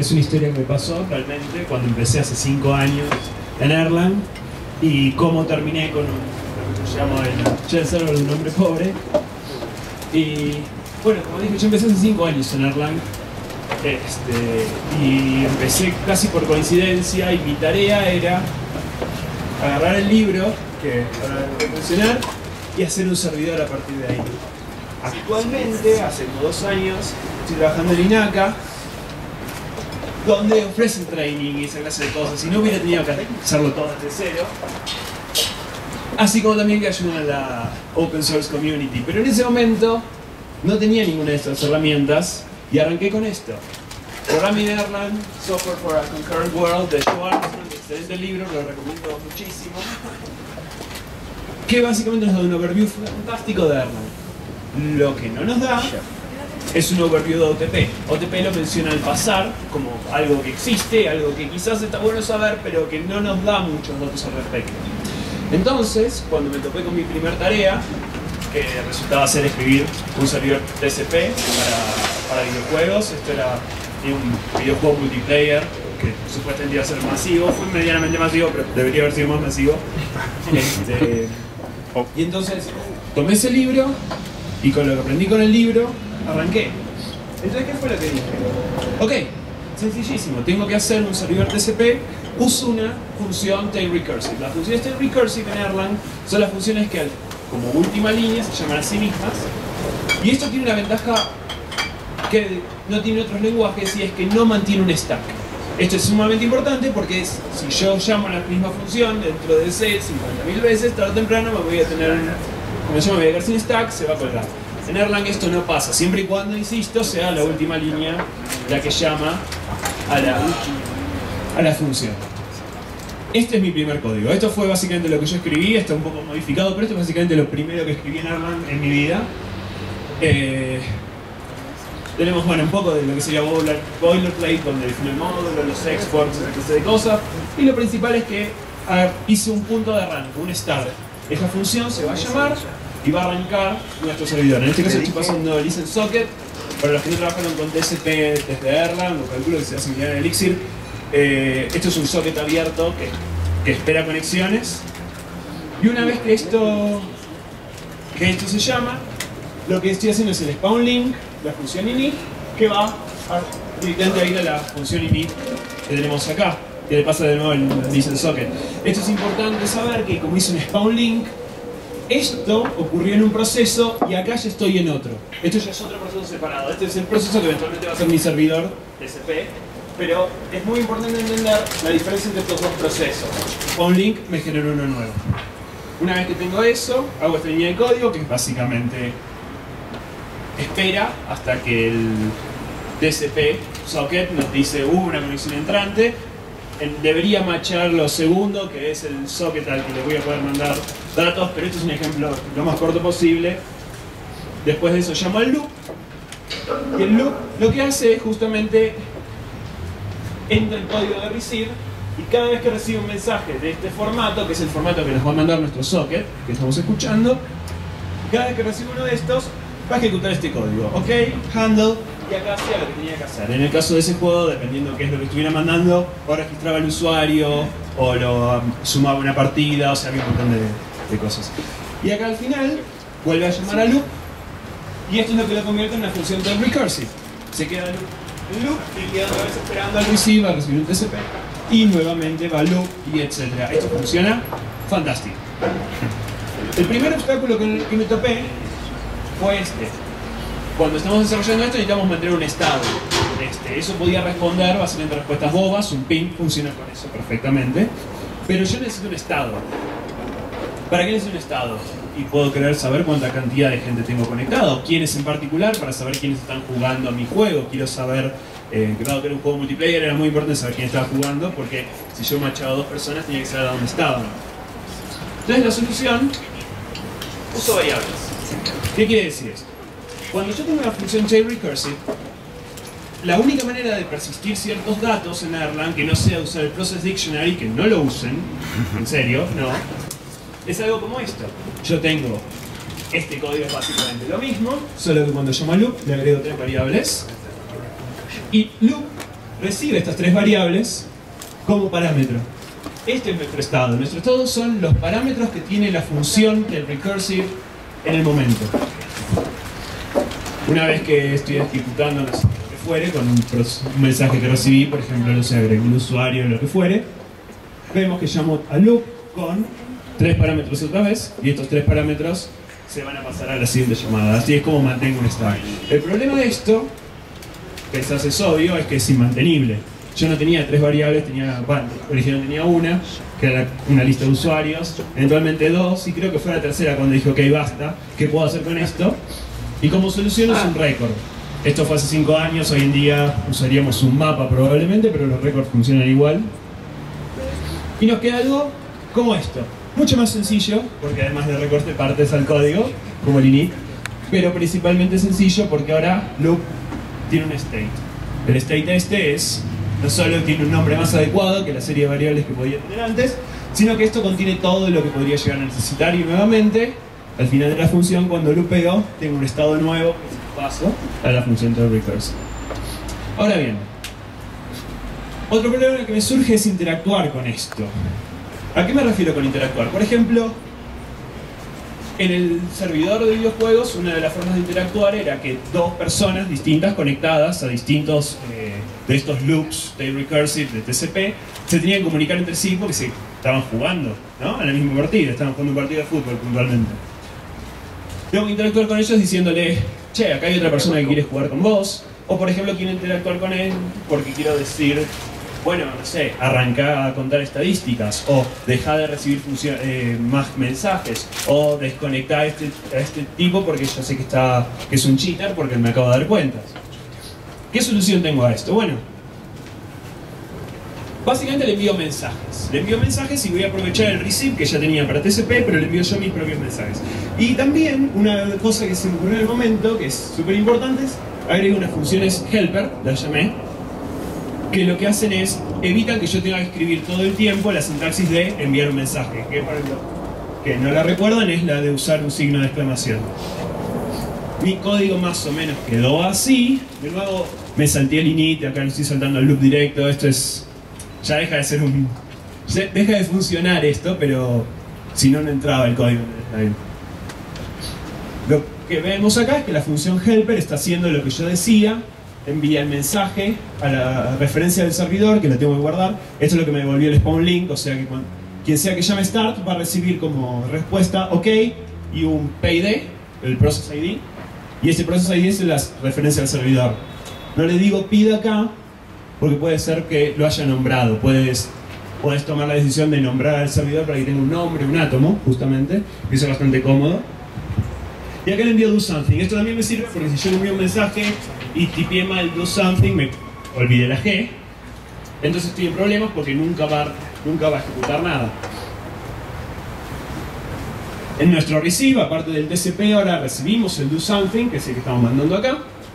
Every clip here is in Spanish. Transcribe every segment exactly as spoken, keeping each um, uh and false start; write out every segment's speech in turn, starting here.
es una historia que me pasó realmente cuando empecé hace cinco años en Erlang y cómo terminé con un, lo que yo llamo el shell server de un hombre pobre. Y bueno, como dije, yo empecé hace cinco años en Erlang este, y empecé casi por coincidencia y mi tarea era agarrar el libro que ahora voy a funcionar y hacer un servidor a partir de ahí. Actualmente, hace como dos años, estoy trabajando en INACA, donde ofrecen training y esa clase de cosas, y no hubiera tenido que hacerlo todo desde cero. Así como también que ayudan a la Open Source Community. Pero en ese momento no tenía ninguna de estas herramientas y arranqué con esto. Programming Erlang, Software for a Concurrent World, de Joe Armstrong, un excelente libro, lo recomiendo muchísimo. Que básicamente nos da un overview fantástico de Erlang. Lo que no nos da es un overview de O T P. O T P lo menciona al pasar como algo que existe, algo que quizás está bueno saber, pero que no nos da muchos datos al respecto. Entonces, cuando me topé con mi primer tarea, que resultaba ser escribir un servidor T C P para, para videojuegos, esto era un videojuego multiplayer que supuestamente iba a ser masivo, fue medianamente masivo, pero debería haber sido más masivo. Este, y entonces tomé ese libro y con lo que aprendí con el libro arranqué. Entonces, ¿qué fue lo que dije? Ok, sencillísimo, tengo que hacer un servidor T C P, uso una función tail recursive. Las funciones tail recursive en Erlang son las funciones que como última línea se llaman a sí mismas, y esto tiene una ventaja que no tiene otros lenguajes, y es que no mantiene un stack. Esto es sumamente importante porque es, si yo llamo a la misma función dentro de C cincuenta mil veces, tarde o temprano me voy a tener, como yo me voy a quedar sin stack, se va a colgar. En Erlang esto no pasa, siempre y cuando, insisto, sea la última línea la que llama a la, a la función. Este es mi primer código. Esto fue básicamente lo que yo escribí, está un poco modificado, pero esto es básicamente lo primero que escribí en Erlang en mi vida. Eh, tenemos, bueno, un poco de lo que sería boilerplate, donde defino el módulo, los exports, esa clase de cosas. Y lo principal es que a ver, hice un punto de arranque, un start. Esta función se va a llamar y va a arrancar nuestro servidor. En este caso estoy pasando listen socket. Para los que no trabajaron con T C P desde Erlang, o calculo que se hace similar en Elixir, eh, esto es un socket abierto que, que espera conexiones. Y una vez que esto, que esto se llama, lo que estoy haciendo es el spawn link, la función init, que va a directamente a ir a la función init que tenemos acá, que le pasa de nuevo el listen socket. Esto es importante saber que como hice un spawn link, esto ocurrió en un proceso y acá ya estoy en otro. Esto ya es otro proceso separado. Este es el proceso que eventualmente va a ser mi servidor T C P, pero es muy importante entender la diferencia entre estos dos procesos. Spawn link me generó uno nuevo. Una vez que tengo eso, hago esta línea de código que es básicamente espera hasta que el T C P socket nos dice hubo uh, una conexión entrante. Debería matchar lo segundo, que es el socket al que le voy a poder mandar datos, pero este es un ejemplo lo más corto posible. Después de eso llamo al loop, y el loop lo que hace es justamente entra el código de receive, y cada vez que recibe un mensaje de este formato, que es el formato que nos va a mandar nuestro socket, que estamos escuchando, cada vez que recibe uno de estos, va a ejecutar este código. Ok, handle, y acá hacía lo que tenía que hacer. En el caso de ese juego, dependiendo qué es lo que estuviera mandando, o registraba el usuario, o lo um, sumaba una partida, o sea, había un montón de, de cosas. Y acá al final, vuelve a llamar a loop, y esto es lo que lo convierte en una función del recursive. Se queda en loop, en loop, y queda otra vez esperando al receive, a recibir un T C P, y nuevamente va loop, y etcétera. Esto funciona fantástico. El primer obstáculo que me topé fue este. Cuando estamos desarrollando esto necesitamos mantener un estado. Este, eso podía responder básicamente respuestas bobas, un ping funciona con eso perfectamente. Pero yo necesito un estado. ¿Para qué necesito un estado? Y puedo querer saber cuánta cantidad de gente tengo conectado, quiénes en particular, para saber quiénes están jugando a mi juego. Quiero saber, eh, que dado que era un juego multiplayer, era muy importante saber quién estaba jugando, porque si yo machaba a dos personas tenía que saber a dónde estaban. Entonces la solución, uso variables. ¿Qué quiere decir esto? Cuando yo tengo una función tail recursive, la única manera de persistir ciertos datos en Erlang, que no sea usar el process dictionary, que no lo usen, en serio, no, es algo como esto. Yo tengo, este código es básicamente lo mismo, solo que cuando llamo a loop le agrego tres variables, y loop recibe estas tres variables como parámetro. Este es nuestro estado. Nuestro estado son los parámetros que tiene la función del recursive en el momento. Una vez que estoy ejecutando, no sé, lo que fuere, con un, un mensaje que recibí, por ejemplo, no sé, agregué un usuario o lo que fuere, vemos que llamo a loop con tres parámetros otra vez, y estos tres parámetros se van a pasar a la siguiente llamada. Así es como mantengo un estado. El problema de esto, que quizás es obvio, es que es inmantenible. Yo no tenía tres variables, tenía, bueno, originalmente tenía una, que era una lista de usuarios, eventualmente dos, y creo que fue la tercera cuando dije, ok, basta, ¿qué puedo hacer con esto? Y como solución es un récord. Esto fue hace cinco años, hoy en día usaríamos un mapa probablemente, pero los récords funcionan igual. Y nos queda algo como esto. Mucho más sencillo, porque además de recorte partes al código, como el init, pero principalmente sencillo porque ahora loop tiene un state. El state este es, no solo tiene un nombre más adecuado que la serie de variables que podía tener antes, sino que esto contiene todo lo que podría llegar a necesitar, y nuevamente, al final de la función, cuando loopeo, tengo un estado nuevo que paso a la función de recursive. Ahora bien, otro problema que me surge es interactuar con esto. ¿A qué me refiero con interactuar? Por ejemplo, en el servidor de videojuegos, una de las formas de interactuar era que dos personas distintas conectadas a distintos eh, de estos loops de recursive, de T C P, se tenían que comunicar entre sí porque se estaban jugando, ¿no? En el mismo partido, estaban jugando un partido de fútbol puntualmente. Tengo que interactuar con ellos diciéndole, che, acá hay otra persona que quiere jugar con vos, o por ejemplo quiero interactuar con él porque quiero decir, bueno, no sé, arranca a contar estadísticas, o deja de recibir eh, más mensajes, o desconectar a este, a este tipo porque yo sé que, está, que es un cheater porque me acabo de dar cuentas. ¿Qué solución tengo a esto? Bueno, básicamente le envío mensajes. Le envío mensajes y voy a aprovechar el receive que ya tenía para T C P, pero le envío yo mis propios mensajes. Y también una cosa que se me ocurrió en el momento, que es súper importante, es agrego unas funciones helper, las llamé, que lo que hacen es, evitan que yo tenga que escribir todo el tiempo la sintaxis de enviar un mensaje, que para los que no la recuerdan es la de usar un signo de exclamación. Mi código más o menos quedó así, de nuevo me salté el init, acá no estoy saltando el loop directo, esto es, ya deja de ser un, deja de funcionar esto, pero si no, no entraba el código. Lo que vemos acá es que la función helper está haciendo lo que yo decía, envía el mensaje a la referencia del servidor, que la tengo que guardar. Esto es lo que me devolvió el spawn link, o sea que cuando, quien sea que llame start va a recibir como respuesta OK y un P I D, el process I D, y ese process I D es la referencia al servidor. No le digo pida acá porque puede ser que lo haya nombrado. Puedes, puedes tomar la decisión de nombrar al servidor para que tenga un nombre, un átomo, justamente, que eso es bastante cómodo. Y acá le envío do something. Esto también me sirve porque si yo le envío un mensaje y tipié mal do something, me olvidé la G, entonces estoy en problemas porque nunca va, nunca va a ejecutar nada. En nuestro receive, aparte del T C P, ahora recibimos el do something, que es el que estamos mandando acá.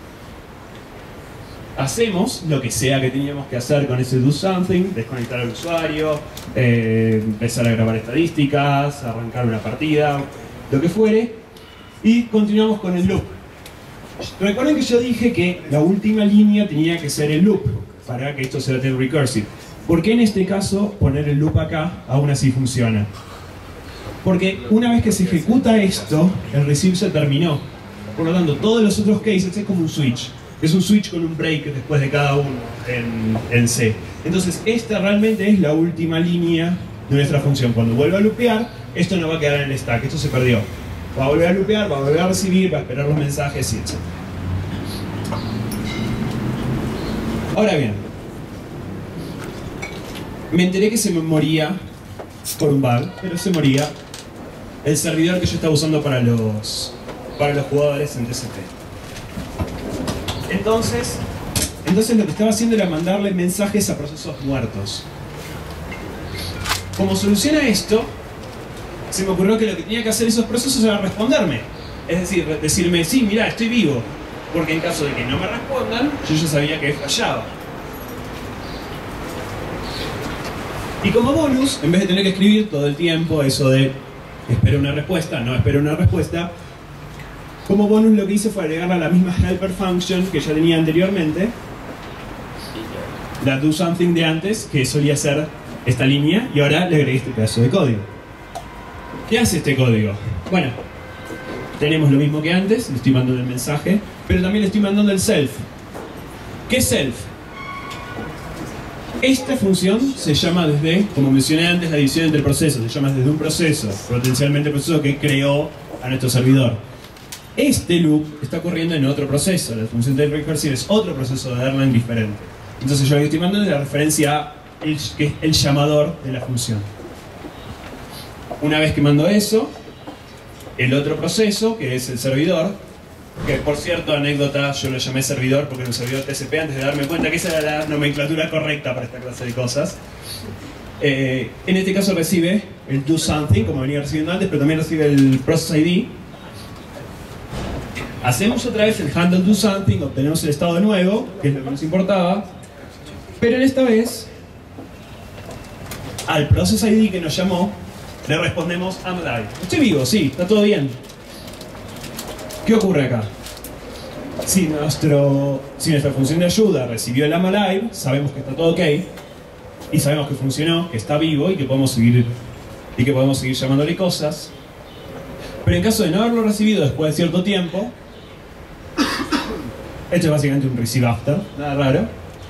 Hacemos lo que sea que teníamos que hacer con ese do something, desconectar al usuario, eh, empezar a grabar estadísticas, arrancar una partida, lo que fuere. Y continuamos con el loop. Recuerden que yo dije que la última línea tenía que ser el loop para que esto sea el recursive. ¿Por qué en este caso poner el loop acá aún así funciona? Porque una vez que se ejecuta esto, el receive se terminó. Por lo tanto, todos los otros cases es como un switch. Es un switch con un break después de cada uno en, en C. Entonces, esta realmente es la última línea de nuestra función. Cuando vuelva a loopear, esto no va a quedar en el stack, esto se perdió. Va a volver a loopear, va a volver a recibir, va a esperar los mensajes y etcétera. Ahora bien, me enteré que se me moría por un bug, pero se moría el servidor que yo estaba usando para los, para los jugadores en T C P. Entonces, entonces lo que estaba haciendo era mandarle mensajes a procesos muertos. Como solución a esto, se me ocurrió que lo que tenía que hacer esos procesos era responderme. Es decir, decirme, sí, mirá, estoy vivo. Porque en caso de que no me respondan, yo ya sabía que fallaba. Y como bonus, en vez de tener que escribir todo el tiempo eso de espero una respuesta, no espero una respuesta, como bonus lo que hice fue agregar a la misma helper function que ya tenía anteriormente la do something de antes, que solía ser esta línea, y ahora le agregué este pedazo de código. ¿Qué hace este código? Bueno, tenemos lo mismo que antes, le estoy mandando el mensaje, pero también le estoy mandando el self. ¿Qué es self? Esta función se llama desde, como mencioné antes, la división entre procesos, se llama desde un proceso, potencialmente el proceso que creó a nuestro servidor. Este loop está corriendo en otro proceso, la función de recursive es otro proceso de Erlang diferente. Entonces yo lo que estoy mandando es la referencia a el, que es el llamador de la función. Una vez que mando eso, el otro proceso, que es el servidor, que por cierto, anécdota, yo lo llamé servidor porque era un servidor T C P antes de darme cuenta que esa era la nomenclatura correcta para esta clase de cosas. Eh, en este caso recibe el do something, como venía recibiendo antes, pero también recibe el process I D. Hacemos otra vez el handle do something, obtenemos el estado de nuevo, que es lo que nos importaba, pero en esta vez, al process I D que nos llamó, le respondemos I'm alive. Estoy vivo, sí, está todo bien. ¿Qué ocurre acá? Si, nuestro, si nuestra función de ayuda recibió el I'm alive, sabemos que está todo ok, y sabemos que funcionó, que está vivo y que podemos seguir, y que podemos seguir llamándole cosas. Pero en caso de no haberlo recibido después de cierto tiempo, esto es básicamente un receive after, nada raro.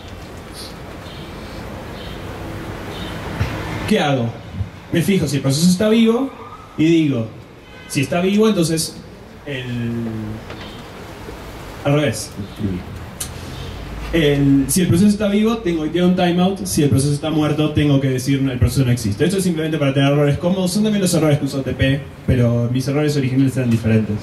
¿Qué hago? Me fijo si el proceso está vivo y digo, si está vivo, entonces el... al revés. El... si el proceso está vivo, tengo que tirar un timeout. Si el proceso está muerto, tengo que decir el proceso no existe. Esto es simplemente para tener errores cómodos. Son también los errores que usa O T P, pero mis errores originales eran diferentes.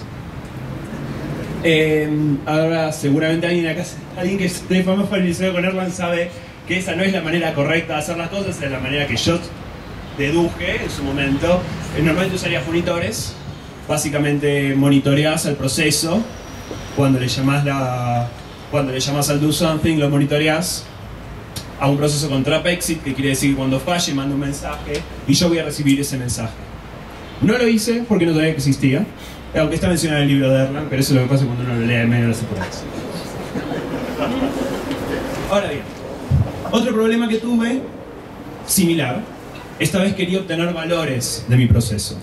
Eh, ahora, seguramente alguien acá, alguien que esté más familiarizado con Erlang sabe que esa no es la manera correcta de hacer las cosas, es la manera que yo deduje en su momento. Normalmente usaría monitores. Básicamente monitoreás al proceso. Cuando le llamas la, cuando le llamas al do something, lo monitoreás a un proceso con trap exit, que quiere decir que cuando falle manda un mensaje y yo voy a recibir ese mensaje. No lo hice porque no sabía que existía, aunque está mencionado en el libro de Erlang, pero eso es lo que pasa cuando uno lo lee en medio de las secuencias. Ahora bien, otro problema que tuve, similar, esta vez quería obtener valores de mi proceso.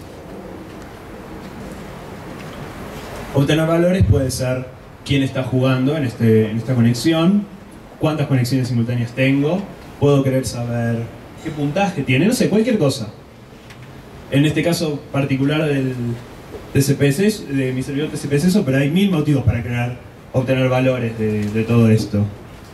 Obtener valores puede ser quién está jugando en, este, en esta conexión, cuántas conexiones simultáneas tengo, puedo querer saber qué puntaje tiene, no sé, cualquier cosa. En este caso particular del T C P S, de mi servidor T C P S, pero hay mil motivos para crear, obtener valores de, de todo esto.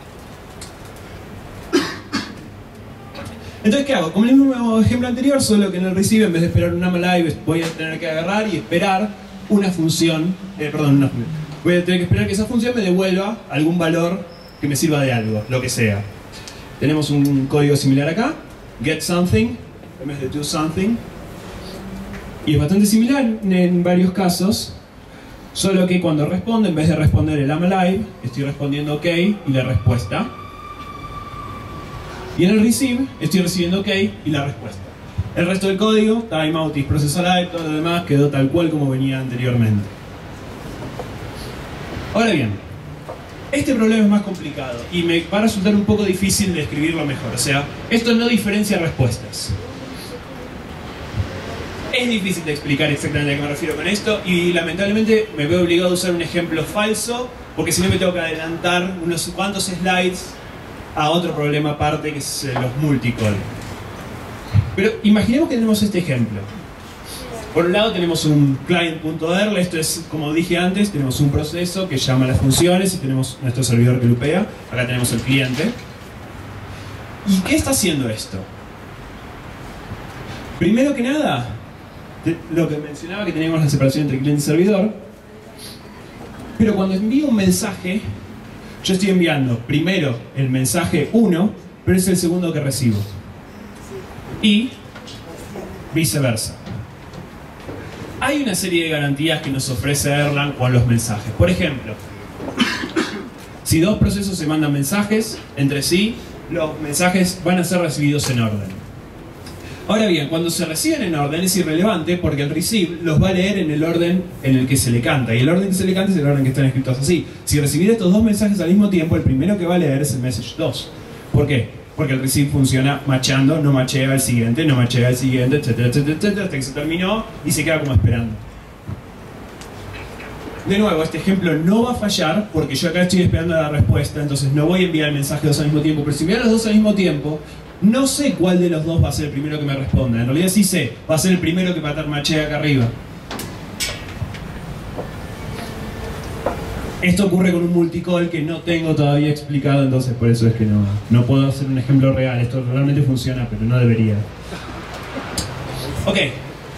Entonces, ¿qué hago? Como el mismo ejemplo anterior, solo que en el receive, en vez de esperar un I'm alive, voy a tener que agarrar y esperar una función, eh, perdón, una, voy a tener que esperar que esa función me devuelva algún valor que me sirva de algo, lo que sea. Tenemos un código similar acá, get something, en vez de do something, y es bastante similar en varios casos, solo que cuando responde, en vez de responder el I'm alive, estoy respondiendo OK y la respuesta. Y en el receive estoy recibiendo OK y la respuesta. El resto del código, timeout y process alive, todo lo demás quedó tal cual como venía anteriormente. Ahora bien, este problema es más complicado y me va a resultar un poco difícil de escribirlo mejor. O sea, esto no diferencia respuestas. Es difícil de explicar exactamente a qué me refiero con esto y lamentablemente me veo obligado a usar un ejemplo falso porque si no me tengo que adelantar unos cuantos slides a otro problema aparte que es los multicall. Pero imaginemos que tenemos este ejemplo. Por un lado tenemos un client.erl, esto es como dije antes, tenemos un proceso que llama las funciones y tenemos nuestro servidor que lupea. Acá tenemos el cliente. ¿Y qué está haciendo esto? Primero que nada, lo que mencionaba que teníamos la separación entre cliente y servidor, pero cuando envío un mensaje, yo estoy enviando primero el mensaje uno, pero es el segundo que recibo. Y viceversa. Hay una serie de garantías que nos ofrece Erlang con los mensajes. Por ejemplo, si dos procesos se mandan mensajes entre sí, los mensajes van a ser recibidos en orden. Ahora bien, cuando se reciben en orden es irrelevante porque el receive los va a leer en el orden en el que se le canta. Y el orden que se le canta es el orden que están escritos así. Si recibir estos dos mensajes al mismo tiempo, el primero que va a leer es el message dos. ¿Por qué? Porque el receive funciona machando, no machea al siguiente, no machea al siguiente, etcétera, etcétera, etcétera, hasta que se terminó y se queda como esperando. De nuevo, este ejemplo no va a fallar porque yo acá estoy esperando la respuesta, entonces no voy a enviar el mensaje dos al mismo tiempo, pero si envío los dos al mismo tiempo, no sé cuál de los dos va a ser el primero que me responda. En realidad sí sé, va a ser el primero que patar machea acá arriba. Esto ocurre con un multicall que no tengo todavía explicado, entonces por eso es que no, no puedo hacer un ejemplo real. Esto realmente funciona, pero no debería. Ok.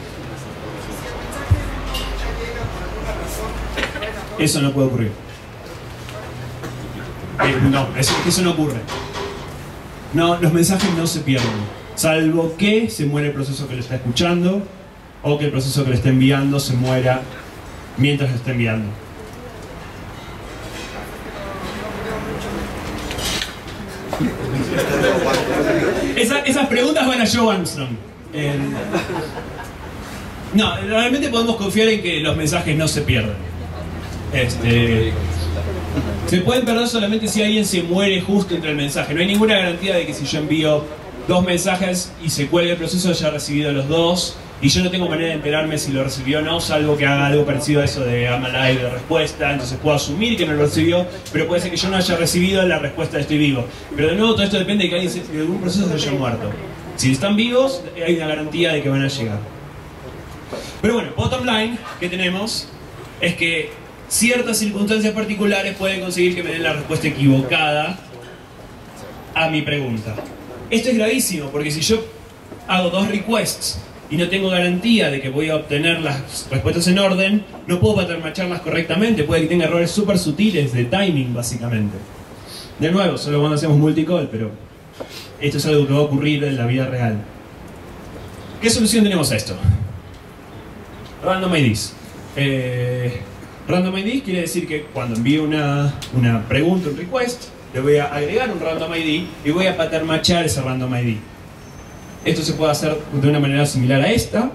Eso no puede ocurrir. Eh, no, eso, eso no ocurre. No, los mensajes no se pierden, salvo que se muere el proceso que lo está escuchando o que el proceso que le está enviando se muera mientras lo está enviando. Esa, esas preguntas van a Joe Armstrong. Eh, no, realmente podemos confiar en que los mensajes no se pierden. Este, se pueden perder solamente si alguien se muere justo entre el mensaje. No hay ninguna garantía de que si yo envío dos mensajes y se cuelga el proceso haya recibido los dos, y yo no tengo manera de enterarme si lo recibió o no, salvo que haga algo parecido a eso de I'm alive de respuesta. Entonces puedo asumir que no lo recibió, pero puede ser que yo no haya recibido la respuesta de estoy vivo. Pero de nuevo todo esto depende de que alguien se, de algún proceso se haya muerto. Si están vivos, hay una garantía de que van a llegar. Pero bueno, bottom line que tenemos es que ciertas circunstancias particulares pueden conseguir que me den la respuesta equivocada a mi pregunta. Esto es gravísimo, porque si yo hago dos requests y no tengo garantía de que voy a obtener las respuestas en orden, no puedo pattern-matcharlas correctamente, puede que tenga errores súper sutiles de timing, básicamente. De nuevo, solo cuando hacemos multicall, pero esto es algo que va a ocurrir en la vida real. ¿Qué solución tenemos a esto? Random I Ds. Eh, random I D quiere decir que cuando envío una, una pregunta, un request, le voy a agregar un random I D y voy a pattern-matchar ese random I D. Esto se puede hacer de una manera similar a esta,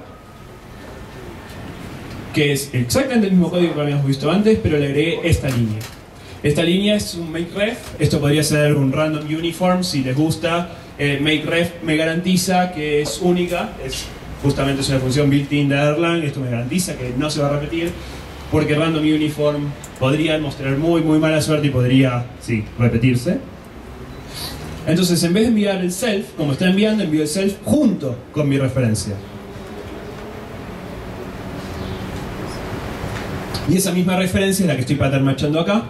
que es exactamente el mismo código que habíamos visto antes, pero le agregué esta línea. Esta línea es un makeRef. Esto podría ser un random uniform si les gusta. Eh, makeRef me garantiza que es única, es, justamente es una función built-in de Erlang. Esto me garantiza que no se va a repetir, porque random uniform podría mostrar muy muy mala suerte y podría, sí, repetirse. Entonces, en vez de enviar el self, como está enviando, envío el self junto con mi referencia. Y esa misma referencia es la que estoy pattern-matchando acá.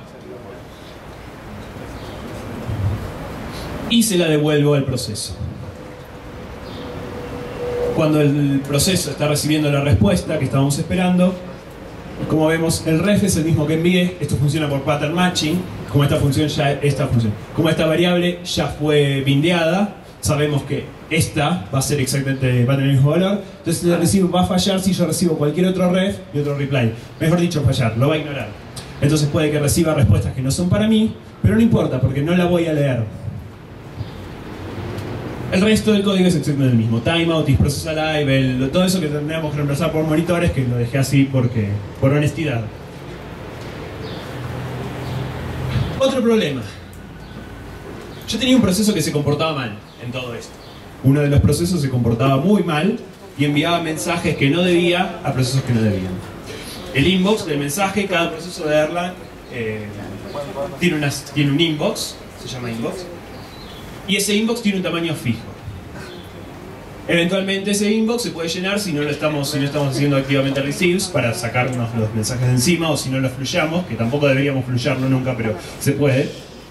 Y se la devuelvo al proceso. Cuando el proceso está recibiendo la respuesta que estábamos esperando, como vemos, el ref es el mismo que envié. Esto funciona por pattern matching. Como esta función ya esta función, como esta variable ya fue bindeada, sabemos que esta va a ser exactamente, va a tener el mismo valor. Entonces el recibo va a fallar si yo recibo cualquier otro ref y otro reply. Mejor dicho, fallar, lo va a ignorar. Entonces puede que reciba respuestas que no son para mí, pero no importa porque no la voy a leer. El resto del código es exactamente el mismo. Timeout, isProcessAlive, el, todo eso que tendríamos que reemplazar por monitores, que lo dejé así porque, por honestidad. Otro problema. Yo tenía un proceso que se comportaba mal en todo esto. Uno de los procesos se comportaba muy mal y enviaba mensajes que no debía a procesos que no debían. El inbox del mensaje, cada proceso de Erlang eh, tiene, una, tiene un inbox, se llama inbox, y ese inbox tiene un tamaño fijo. Eventualmente ese inbox se puede llenar si no lo estamos, si no estamos haciendo activamente receives para sacarnos los mensajes de encima, o si no los fluyamos, que tampoco deberíamos fluyarlo nunca, pero se puede.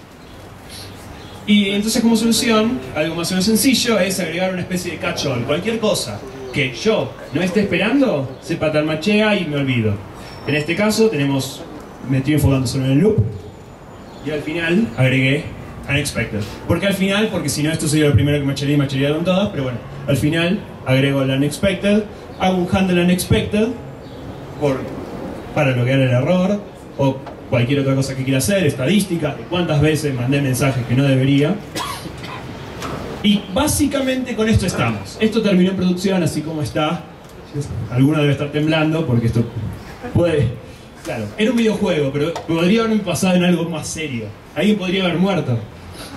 Y entonces, como solución, algo más o menos sencillo es agregar una especie de catch-all. Cualquier cosa que yo no esté esperando, se pattern-matchea y me olvido. En este caso tenemos, me estoy enfocando solo en el loop, y al final agregué unexpected. ¿Por qué al final? Porque si no, esto sería lo primero que machería y machería con todas, pero bueno, al final agrego el unexpected, hago un handle unexpected por, para bloquear el error, o cualquier otra cosa que quiera hacer, estadística, de cuántas veces mandé mensajes que no debería. Y básicamente con esto estamos. Esto terminó en producción así como está. Alguno debe estar temblando porque esto puede... Claro, era un videojuego, pero podría haberme pasado en algo más serio. Alguien podría haber muerto.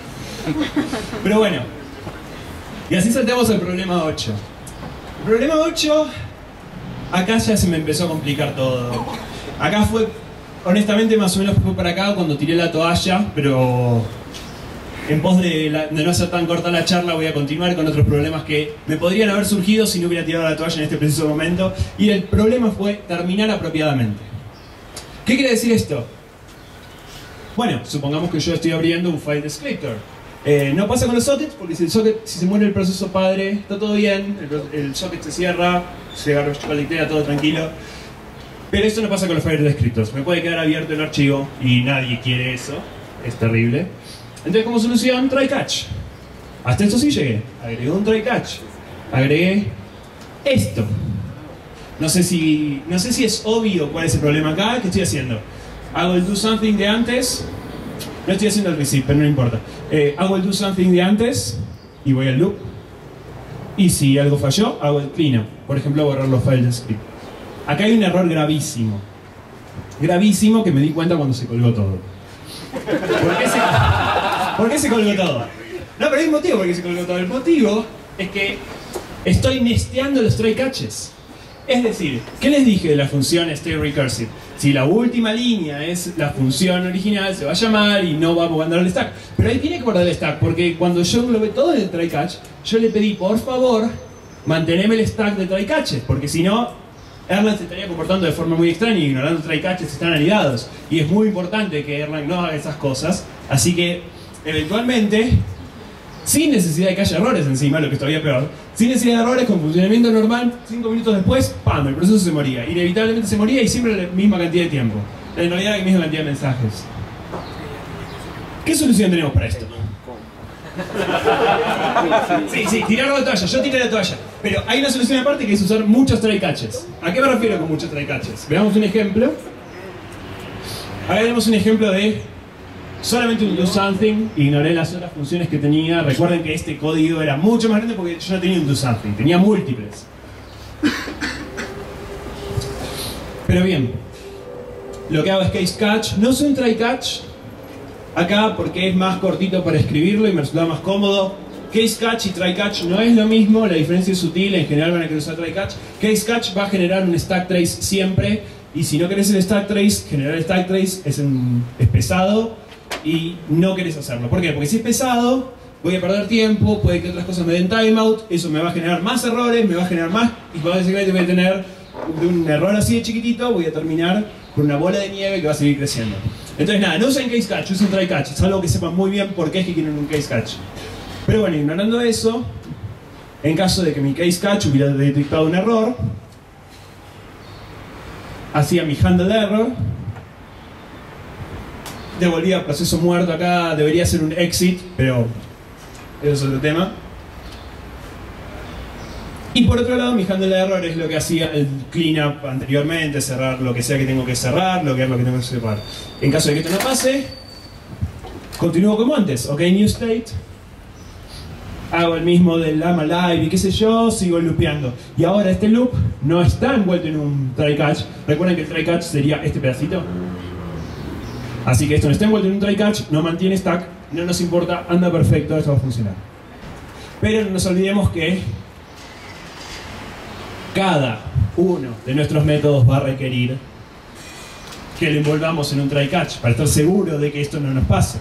Pero bueno, y así saltamos al problema ocho. El problema ocho, acá ya se me empezó a complicar todo. Acá fue, honestamente, más o menos fue para acá cuando tiré la toalla, pero en pos de, la, de no hacer tan corta la charla voy a continuar con otros problemas que me podrían haber surgido si no hubiera tirado la toalla en este preciso momento. Y el problema fue terminar apropiadamente. ¿Qué quiere decir esto? Bueno, supongamos que yo estoy abriendo un file descriptor. Eh, no pasa con los sockets, porque si, el socket, si se muere el proceso padre, está todo bien, el, el socket se cierra, se agarra la todo tranquilo. Pero esto no pasa con los file descriptors. Me puede quedar abierto el archivo y nadie quiere eso. Es terrible. Entonces, como solución, try catch. Hasta esto sí llegué. Agregué un try catch. Agregué esto. No sé si, no sé si es obvio cuál es el problema acá. ¿Qué estoy haciendo? Hago el do something de antes. No estoy haciendo el receive, pero no importa. Eh, hago el do something de antes y voy al loop. Y si algo falló, hago el cleanup. Por ejemplo, borrar los files de script. Acá hay un error gravísimo. Gravísimo que me di cuenta cuando se colgó todo. ¿Por qué se, ¿por qué se colgó todo? No, pero hay un motivo por qué se colgó todo. El motivo es que estoy nesteando los try catches. Es decir, ¿qué les dije de la función stay recursive? Si la última línea es la función original, se va a llamar y no va a guardar el stack. Pero ahí tiene que guardar el stack, porque cuando yo englobé todo en el try catch, yo le pedí, por favor, manteneme el stack de try catches, porque si no, Erlang se estaría comportando de forma muy extraña y ignorando try catches están anidados. Y es muy importante que Erlang no haga esas cosas. Así que, eventualmente, sin necesidad de que haya errores encima, lo que es todavía peor, sin necesidad de errores, con funcionamiento normal, cinco minutos después, ¡pam!, el proceso se moría. Inevitablemente se moría y siempre la misma cantidad de tiempo. En realidad la misma cantidad de mensajes. ¿Qué solución tenemos para esto? Sí, sí, tirar la toalla, yo tiré la toalla. Pero hay una solución aparte que es usar muchos try catches. ¿A qué me refiero con muchos try catches? Veamos un ejemplo. Acá tenemos un ejemplo de solamente un do something, ignoré las otras funciones que tenía. Recuerden que este código era mucho más grande porque yo no tenía un do something, tenía múltiples. Pero bien, lo que hago es case catch, no es un try catch acá porque es más cortito para escribirlo y me resulta más cómodo. Case catch y try catch no es lo mismo, la diferencia es sutil, en general van a querer usar try catch. Case catch va a generar un stack trace siempre, y si no querés el stack trace, generar el stack trace es, un, es pesado y no querés hacerlo. ¿Por qué? Porque si es pesado, voy a perder tiempo, puede que otras cosas me den timeout, eso me va a generar más errores, me va a generar más, y cuando ese voy a tener de un error así de chiquitito, voy a terminar con una bola de nieve que va a seguir creciendo. Entonces nada, no usen case catch, usen try catch, es algo que sepan muy bien por qué es que quieren un case catch. Pero bueno, ignorando eso, en caso de que mi case catch hubiera detectado un error, hacía mi handle error, devolvía proceso muerto acá, debería ser un exit, pero eso es otro tema. Y por otro lado, mi handle error es lo que hacía el cleanup anteriormente, cerrar lo que sea que tengo que cerrar, bloquear lo que tengo que separar. En caso de que esto no pase, continúo como antes, ok, new state. Hago el mismo del lama live y qué sé yo, sigo loopeando. Y ahora este loop no está envuelto en un try catch. Recuerden que el try catch sería este pedacito. Así que esto no está envuelto en un try catch, no mantiene stack, no nos importa, anda perfecto, esto va a funcionar. Pero no nos olvidemos que cada uno de nuestros métodos va a requerir que lo envolvamos en un try catch para estar seguro de que esto no nos pase.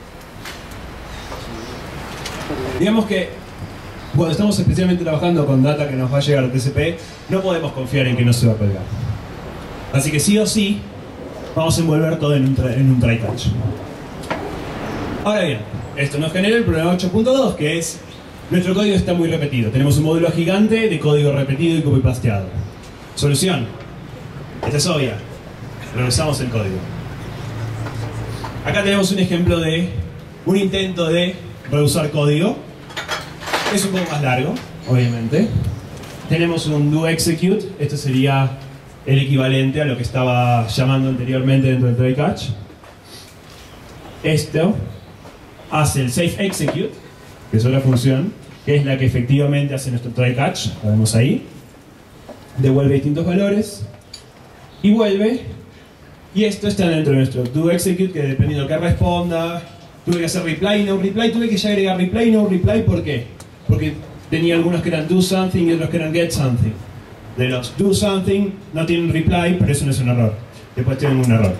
Digamos que cuando estamos especialmente trabajando con data que nos va a llegar a T C P, no podemos confiar en que no se va a colgar. Así que sí o sí, vamos a envolver todo en un, en un try catch. Ahora bien, esto nos genera el problema ocho punto dos, que es nuestro código está muy repetido. Tenemos un módulo gigante de código repetido y copy-pasteado. Solución. Esta es obvia. Regresamos el código. Acá tenemos un ejemplo de un intento de reusar código. Es un poco más largo, obviamente. Tenemos un do execute. Esto sería el equivalente a lo que estaba llamando anteriormente dentro del try catch. Esto hace el safe execute, que es otra función, que es la que efectivamente hace nuestro try catch. Lo vemos ahí. Devuelve distintos valores y vuelve. Y esto está dentro de nuestro do execute, que dependiendo de que responda, tuve que hacer reply, no reply, tuve que ya agregar reply, no reply, ¿por qué? Porque tenía algunos que eran do something y otros que eran get something. De los do something no tienen reply, pero eso no es un error. Después tienen un error.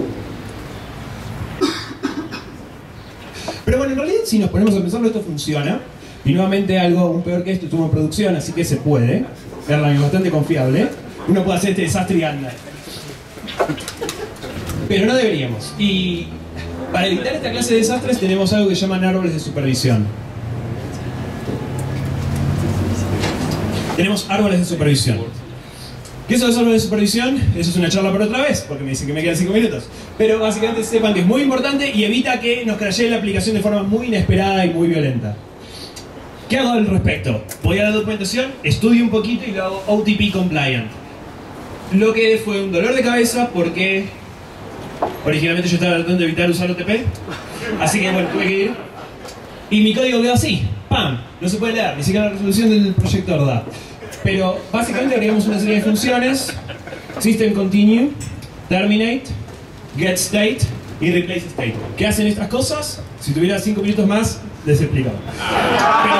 Pero bueno, en realidad si nos ponemos a pensarlo, esto funciona. Y nuevamente algo aún peor que esto estuvo en producción, así que se puede. Erlang es bastante confiable. Uno puede hacer este desastre y anda. Pero no deberíamos. Y para evitar esta clase de desastres tenemos algo que llaman árboles de supervisión. Tenemos árboles de supervisión. ¿Qué son los árboles de supervisión? Eso es una charla por otra vez, porque me dicen que me quedan cinco minutos. Pero básicamente sepan que es muy importante y evita que nos crashee la aplicación de forma muy inesperada y muy violenta. ¿Qué hago al respecto? Voy a la documentación, estudio un poquito y lo hago O T P compliant. Lo que fue un dolor de cabeza porque originalmente yo estaba tratando de evitar usar O T P. Así que bueno, tuve que ir. Y mi código quedó así. ¡Pam! No se puede leer, ni siquiera la resolución del proyector da. Pero básicamente agregamos una serie de funciones: System Continue, Terminate, Get State y Replace State. ¿Qué hacen estas cosas? Si tuviera cinco minutos más, les explico. Pero,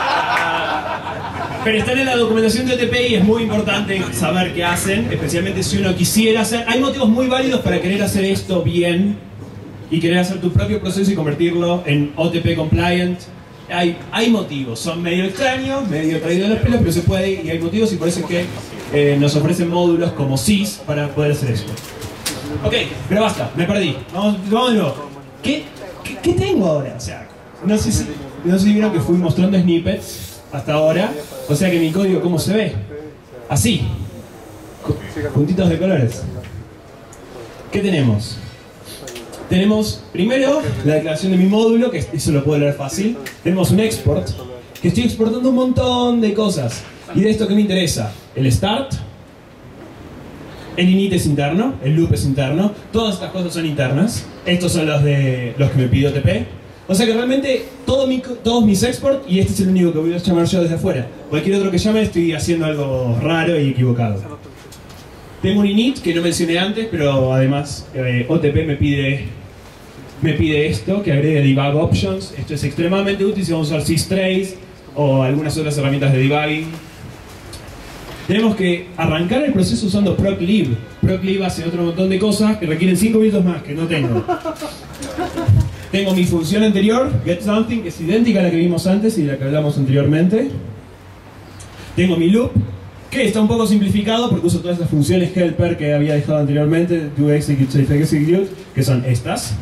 pero están en la documentación de O T P y es muy importante saber qué hacen, especialmente si uno quisiera hacer... Hay motivos muy válidos para querer hacer esto bien y querer hacer tu propio proceso y convertirlo en O T P compliant. Hay, hay motivos, son medio extraños, medio traídos de los pelos, pero se puede y hay motivos y por eso es que eh, nos ofrecen módulos como S I S para poder hacer esto. Ok, pero basta, me perdí. Vamos, vamos de nuevo. ¿Qué, qué, qué tengo ahora? O sea, no sé, si, no sé si vieron que fui mostrando snippets hasta ahora. O sea que mi código, ¿cómo se ve? Así. Puntitos de colores. ¿Qué tenemos? Tenemos primero la declaración de mi módulo, que eso lo puedo leer fácil. Tenemos un export, que estoy exportando un montón de cosas. Y de esto que me interesa, el start, el init es interno, el loop es interno, todas estas cosas son internas. Estos son los de los que me pidió O T P. O sea que realmente todo mi, todos mis export, y este es el único que voy a llamar yo desde afuera. Cualquier otro que llame estoy haciendo algo raro y equivocado. Tengo un init que no mencioné antes, pero además eh, O T P me pide, me pide esto, que agregue debug options. Esto es extremadamente útil si vamos a usar systrace o algunas otras herramientas de debugging. Tenemos que arrancar el proceso usando proclib. Proclib hace otro montón de cosas que requieren cinco minutos más, que no tengo. Tengo mi función anterior, getSomething, que es idéntica a la que vimos antes y la que hablamos anteriormente. Tengo mi loop, que está un poco simplificado porque uso todas las funciones helper que había dejado anteriormente, doExecute, saveExecute, que son estas.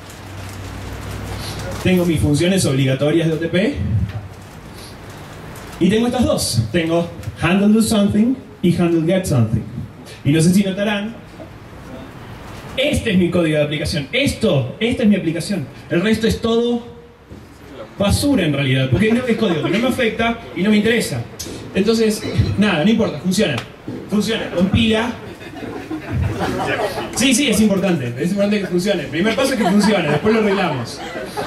Tengo mis funciones obligatorias de O T P. Y tengo estas dos. Tengo handleDoSomething y handleGetSomething. Y no sé si notarán, este es mi código de aplicación. Esto, esta es mi aplicación. El resto es todo basura en realidad, porque no es código que no me afecta y no me interesa. Entonces, nada, no importa, funciona. Funciona, compila. Sí, sí, es importante. Es importante que funcione. El primer paso es que funcione, después lo arreglamos.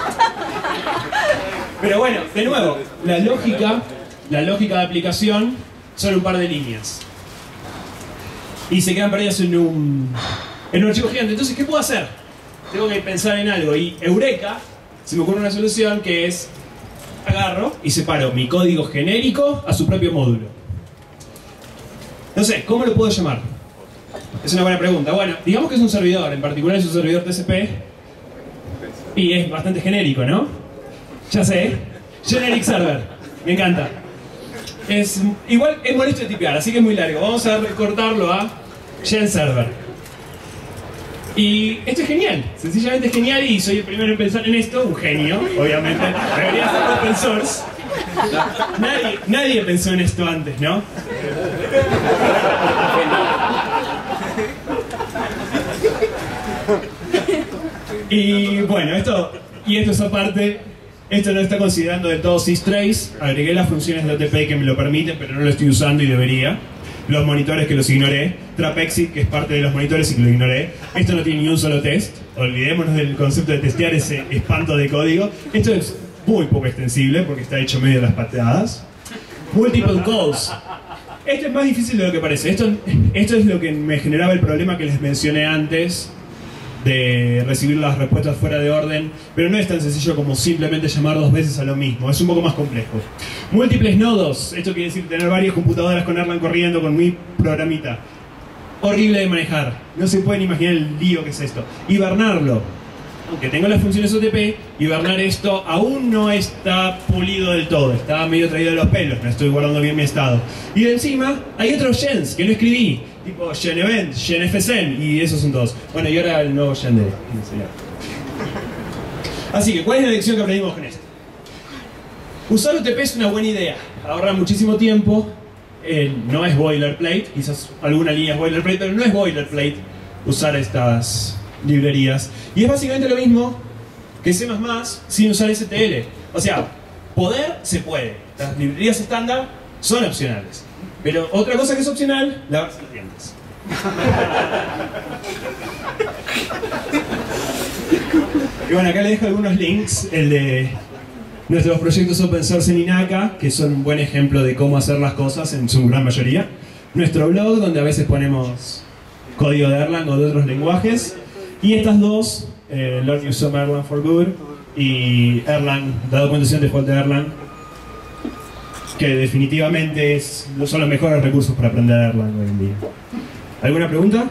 Pero bueno, de nuevo, la lógica, la lógica de aplicación son un par de líneas. Y se quedan perdidas en un, en un archivo gigante. Entonces, ¿qué puedo hacer? Tengo que pensar en algo. Y Eureka, se me ocurre una solución que es: agarro y separo mi código genérico a su propio módulo. No sé, ¿cómo lo puedo llamar? Es una buena pregunta. Bueno, digamos que es un servidor, en particular es un servidor T C P. Y es bastante genérico, ¿no? Ya sé. Generic Server. Me encanta. Es, igual es molesto de tipear, así que es muy largo. Vamos a recortarlo a Gen Server. Y esto es genial, sencillamente es genial y soy el primero en pensar en esto, un genio, obviamente. Debería ser open source. Nadie, nadie pensó en esto antes, ¿no? Y bueno, esto, y esto es aparte, esto no está considerando del todo systrace. Agregué las funciones de O T P que me lo permiten, pero no lo estoy usando y debería. Los monitores que los ignoré, trapexit que es parte de los monitores y que lo ignoré. Esto no tiene ni un solo test, olvidémonos del concepto de testear ese espanto de código. Esto es muy poco extensible porque está hecho medio a las patadas. Multiple calls. Esto es más difícil de lo que parece. Esto, esto es lo que me generaba el problema que les mencioné antes de recibir las respuestas fuera de orden, pero no es tan sencillo como simplemente llamar dos veces a lo mismo, es un poco más complejo. Múltiples nodos, esto quiere decir tener varias computadoras con Erlang corriendo, con mi programita. Horrible de manejar, no se pueden imaginar el lío que es esto. Hibernarlo, aunque tengo las funciones O T P, hibernar esto aún no está pulido del todo, está medio traído de los pelos, no estoy guardando bien mi estado. Y de encima hay otros gens que no escribí, tipo genEvent, genFSM, y esos son todos. Bueno, y ahora el nuevo gen de enseñar. Así que, ¿cuál es la lección que aprendimos con esto? Usar O T P es una buena idea, ahorra muchísimo tiempo, eh, no es boilerplate, quizás alguna línea es boilerplate, pero no es boilerplate usar estas librerías. Y es básicamente lo mismo que C más más sin usar S T L. O sea, poder se puede. Las librerías estándar son opcionales. Pero otra cosa que es opcional, lavarse los dientes. Y bueno, acá les dejo algunos links. El de nuestros proyectos open source en Inaka, que son un buen ejemplo de cómo hacer las cosas en su gran mayoría. Nuestro blog, donde a veces ponemos código de Erlang o de otros lenguajes. Y estas dos, eh, Learn You Some Erlang for Good y Erlang, la documentación de default de Erlang, que definitivamente es, son los mejores recursos para aprender Erlang hoy en día. ¿Alguna pregunta?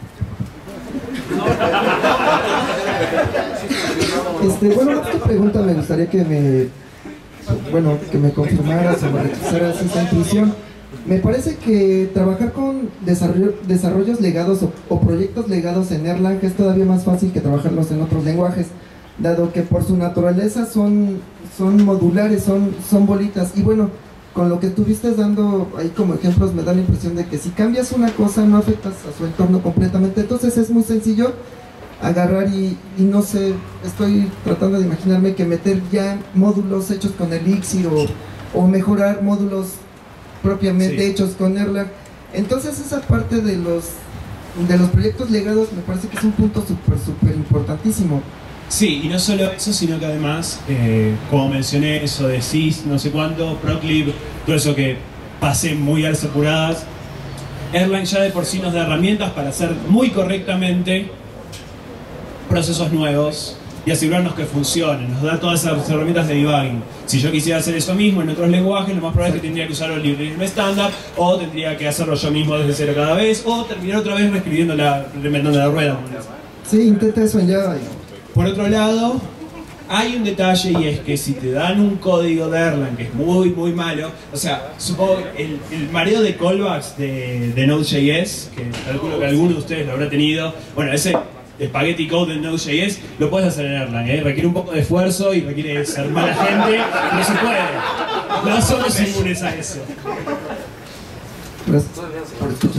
Este, bueno, esta pregunta me gustaría que me, bueno, que me confirmaras o me rechazaras esa intuición. Me parece que trabajar con desarrollo, desarrollos legados o, o proyectos legados en Erlang es todavía más fácil que trabajarlos en otros lenguajes, dado que por su naturaleza son, son modulares, son, son bolitas. Y bueno, con lo que estuviste dando ahí como ejemplos me da la impresión de que si cambias una cosa no afectas a su entorno completamente. Entonces es muy sencillo agarrar y, y no sé, estoy tratando de imaginarme que meter ya módulos hechos con Elixir o, o mejorar módulos propiamente sí. hechos con Erlang. Entonces esa parte de los de los proyectos legados me parece que es un punto súper súper importantísimo. Sí, y no solo eso, sino que además, eh, como mencioné, eso de sys, no sé cuánto, proclib, todo eso que pasé muy a las apuradas, Erlang ya de por sí nos da herramientas para hacer muy correctamente procesos nuevos y asegurarnos que funcionen. Nos da todas esas herramientas de debugging. Si yo quisiera hacer eso mismo en otros lenguajes, lo más probable es que tendría que usar el librerísimo estándar, o tendría que hacerlo yo mismo desde cero cada vez, o terminar otra vez reescribiendo la, reinventando la rueda. Sí, intenta eso en Java. Por otro lado, hay un detalle, y es que si te dan un código de Erlang que es muy, muy malo, o sea, supongo que el, el mareo de callbacks de, de Node.js, que calculo que alguno de ustedes lo habrá tenido, bueno, ese spaghetti code de Node.js lo puedes hacer en Erlang, ¿eh? Requiere un poco de esfuerzo y requiere ser mala gente, pero se puede. No somos inmunes a eso. Gracias por escuchar.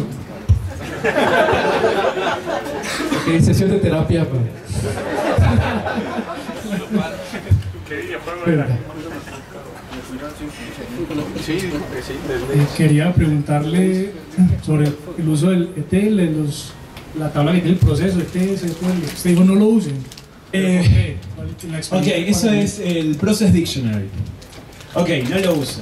Ok, sesión de terapia. Pues. Eh, quería preguntarle sobre el uso del E T L, los, la tabla que tiene el proceso, E T S, usted dijo no lo usen. Eh, ok, eso es el Process Dictionary. Ok, no lo usen.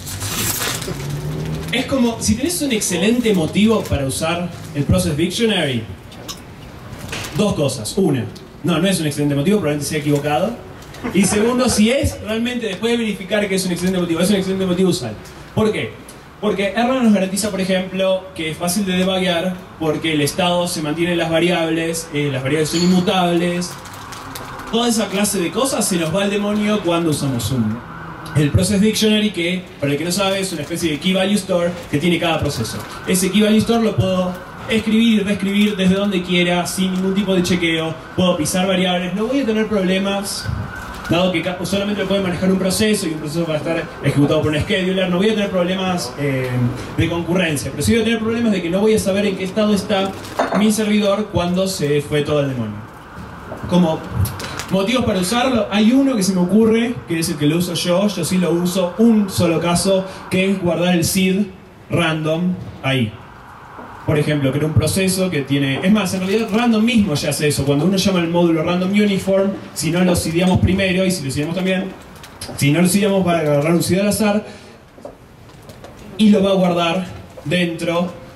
Es como, si tenés un excelente motivo para usar el Process Dictionary, dos cosas. Una, no, no es un excelente motivo, probablemente se ha equivocado. Y segundo, si es realmente, después de verificar que es un excelente motivo, es un excelente motivo, usar. ¿Por qué? Porque Erlang nos garantiza, por ejemplo, que es fácil de debuguear, porque el estado se mantiene en las variables, eh, las variables son inmutables. Toda esa clase de cosas se nos va al demonio cuando usamos un el Process Dictionary, que, para el que no sabe, es una especie de Key Value Store que tiene cada proceso. Ese Key Value Store lo puedo escribir y reescribir desde donde quiera, sin ningún tipo de chequeo. Puedo pisar variables, no voy a tener problemas, dado que solamente lo puede manejar un proceso y un proceso va a estar ejecutado por un scheduler. No voy a tener problemas eh, de concurrencia, pero sí voy a tener problemas de que no voy a saber en qué estado está mi servidor cuando se fue todo el demonio. Como motivos para usarlo, hay uno que se me ocurre, que es el que lo uso yo, yo sí lo uso, un solo caso, que es guardar el seed random ahí. Por ejemplo, crear un proceso que tiene... Es más, en realidad random mismo ya hace eso. Cuando uno llama el módulo random uniform, si no lo seedamos primero, y si lo seedamos también, si no lo seedamos va a agarrar un seed al azar y lo va a guardar dentro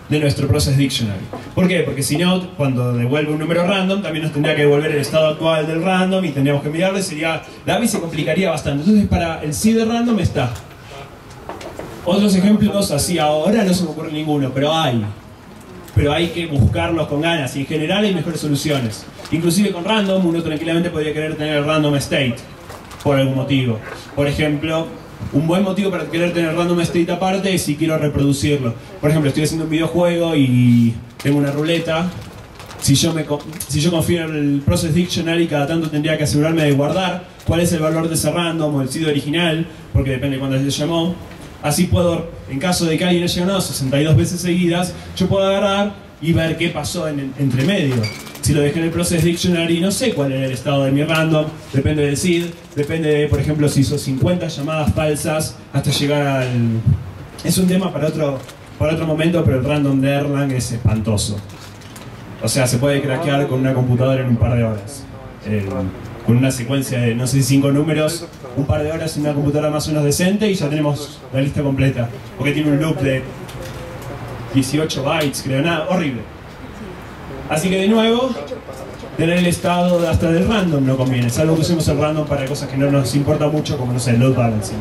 de nuestro Process Dictionary. ¿Por qué? Porque si no, cuando devuelve un número random, también nos tendría que devolver el estado actual del random y tendríamos que mirarle, sería, la A B I se complicaría bastante. Entonces para el sí de random está. Otros ejemplos así ahora no se me ocurre ninguno, pero hay. Pero hay que buscarlos con ganas y en general hay mejores soluciones. Inclusive con random, uno tranquilamente podría querer tener el random state por algún motivo. Por ejemplo, un buen motivo para querer tener random state aparte es si quiero reproducirlo. Por ejemplo, estoy haciendo un videojuego y tengo una ruleta. Si yo, me, si yo confío en el Process Dictionary, cada tanto tendría que asegurarme de guardar cuál es el valor de ese random o el seed original, porque depende de cuándo se llamó. Así puedo, en caso de que alguien haya ganado sesenta y dos veces seguidas, yo puedo agarrar y ver qué pasó en el, entre medio. Si lo dejé en el Process Dictionary, no sé cuál era el estado de mi random, depende del seed, depende de, por ejemplo, si hizo cincuenta llamadas falsas hasta llegar al... Es un tema para otro, para otro momento, pero el random de Erlang es espantoso. O sea, se puede craquear con una computadora en un par de horas. Eh, con una secuencia de, no sé si cinco números, un par de horas en una computadora más o menos decente y ya tenemos la lista completa. Porque tiene un loop de dieciocho bytes, creo, nada, horrible. Así que de nuevo, tener el estado hasta del random no conviene, salvo que usemos el random para cosas que no nos importa mucho, como no sé, el load balancing.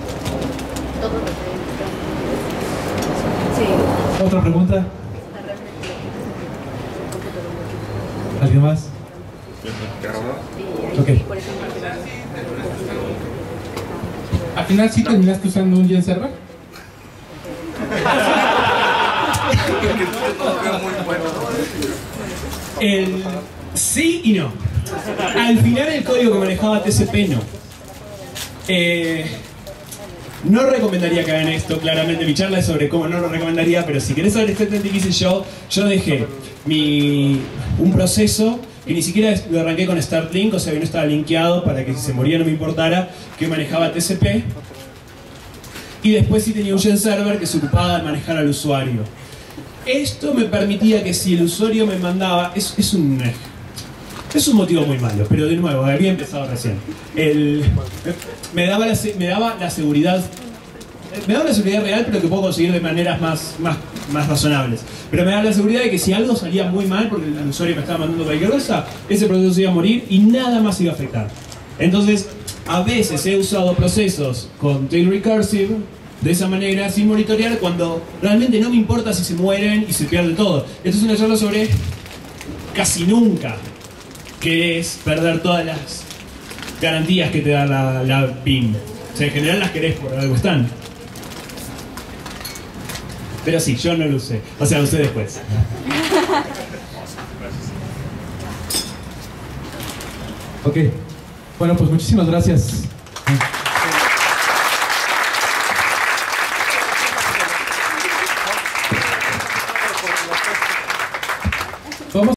¿Otra pregunta? ¿Alguien más? Ok. ¿Al final sí terminaste usando un Gen Server? El sí y no. Al final el código que manejaba T C P no. Eh, no recomendaría que hagan esto, claramente mi charla es sobre cómo no lo recomendaría, pero si querés saber exactamente qué hice yo, yo dejé mi, un proceso que ni siquiera lo arranqué con Start Link, o sea que no estaba linkeado para que si se moría no me importara, que manejaba T C P. Y después sí tenía un Gen Server que se ocupaba de manejar al usuario. Esto me permitía que si el usuario me mandaba... Es, es, un, es un motivo muy malo, pero de nuevo, había empezado recién. El, me, daba la, me daba la seguridad... Me daba la seguridad real, pero que puedo conseguir de maneras más, más, más razonables. Pero me daba la seguridad de que si algo salía muy mal, porque el usuario me estaba mandando cualquier cosa, ese proceso se iba a morir y nada más iba a afectar. Entonces, a veces he usado procesos con tail recursive de esa manera, sin monitorear, cuando realmente no me importa si se mueren y se pierde todo. Esto es una charla sobre casi nunca, que es perder todas las garantías que te da la, la B I M. O sea, en general las querés por algo están. Pero sí, yo no lo usé. O sea, lo usé después. Ok. Bueno, pues muchísimas gracias.